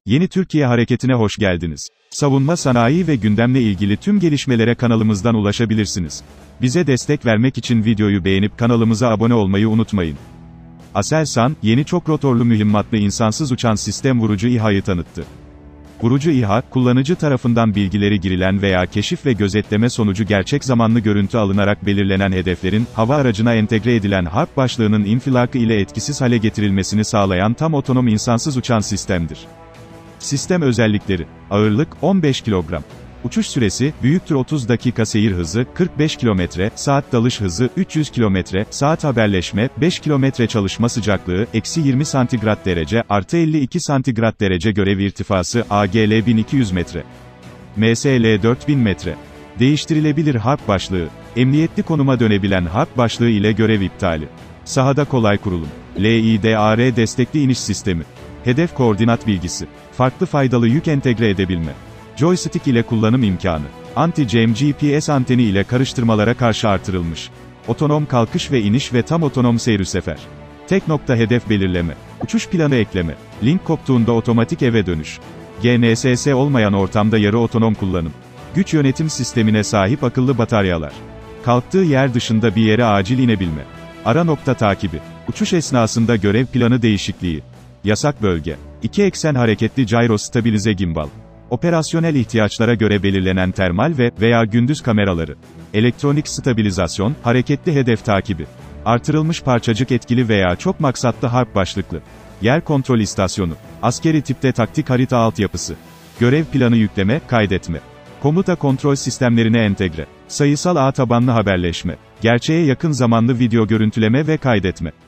Yeni Türkiye Hareketi'ne hoş geldiniz. Savunma sanayi ve gündemle ilgili tüm gelişmelere kanalımızdan ulaşabilirsiniz. Bize destek vermek için videoyu beğenip kanalımıza abone olmayı unutmayın. Aselsan, yeni çok rotorlu mühimmatlı insansız uçan sistem vurucu İHA'yı tanıttı. Vurucu İHA, kullanıcı tarafından bilgileri girilen veya keşif ve gözetleme sonucu gerçek zamanlı görüntü alınarak belirlenen hedeflerin, hava aracına entegre edilen harp başlığının infilakı ile etkisiz hale getirilmesini sağlayan tam otonom insansız uçan sistemdir. Sistem özellikleri: ağırlık, 15 kilogram. Uçuş süresi, büyüktür 30 dakika seyir hızı, 45 km, saat dalış hızı, 300 km, saat haberleşme, 5 km çalışma sıcaklığı, -20 santigrat derece, +52 santigrat derece görev irtifası, AGL 1200 metre. MSL 4000 metre. Değiştirilebilir harp başlığı. Emniyetli konuma dönebilen harp başlığı ile görev iptali. Sahada kolay kurulum. LIDAR destekli iniş sistemi. Hedef koordinat bilgisi. Farklı faydalı yük entegre edebilme. Joystick ile kullanım imkanı. Anti-jam GPS anteni ile karıştırmalara karşı artırılmış. Otonom kalkış ve iniş ve tam otonom seyir-sefer. Tek nokta hedef belirleme. Uçuş planı ekleme. Link koptuğunda otomatik eve dönüş. GNSS olmayan ortamda yarı otonom kullanım. Güç yönetim sistemine sahip akıllı bataryalar. Kalktığı yer dışında bir yere acil inebilme. Ara nokta takibi. Uçuş esnasında görev planı değişikliği. Yasak bölge. 2 eksen hareketli gyro stabilize gimbal. Operasyonel ihtiyaçlara göre belirlenen termal veya gündüz kameraları. Elektronik stabilizasyon, hareketli hedef takibi. Artırılmış parçacık etkili veya çok maksatlı harp başlıklı. Yer kontrol istasyonu. Askeri tipte taktik harita altyapısı. Görev planı yükleme, kaydetme. Komuta kontrol sistemlerine entegre. Sayısal ağ tabanlı haberleşme. Gerçeğe yakın zamanlı video görüntüleme ve kaydetme.